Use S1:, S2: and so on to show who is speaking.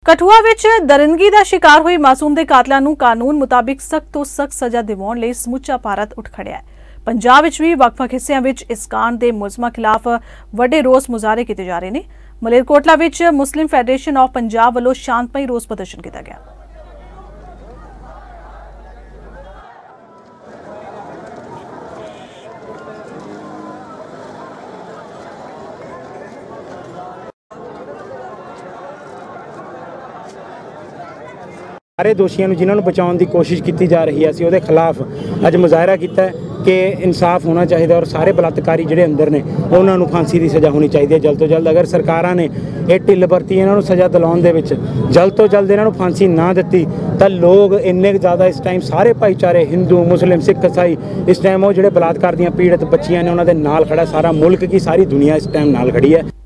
S1: कठुआ विच दरिंदगी का शिकार हुई मासूम के कातलों नूं कानून मुताबिक सख्त तो सख्त सज़ा दिवाउण लई समुचा भारत उठ खड़िया है। पंजाब विच भी वख-वख हिस्सियां विच इस कांड के मुलजमां खिलाफ वड्डे रोस मुजाहरे किए जा रहे हैं। मलेरकोटला विच मुस्लिम फैडरेशन ऑफ पंजाब वालों शांतमई रोस प्रदर्शन किया गया।
S2: सारे दोषियों जिन्होंने बचाने की कोशिश की जा रही है असीं उहदे खिलाफ अज मुजाहरा किया कि इंसाफ होना चाहिए और सारे बलात्कारी जिहड़े अंदर ने उन्होंने फांसी की सज़ा होनी चाहिए जल्द तो जल्द। अगर सरकारां ने यह ढिल बरती इन्हों सज़ा दिलाउण दे विच जल्द तो जल्द इन्हों फांसी ना दी तो लोग इन्ने ज़्यादा इस टाइम सारे भाईचारे हिंदू मुस्लिम सिख ईसाई इस टाइम वो जिहड़े बलात्कार दीयां पीड़ित बच्चियां ने उन्होंने नाल खड़ा, सारा मुल्क की सारी दुनिया इस टाइम नाल खड़ी है।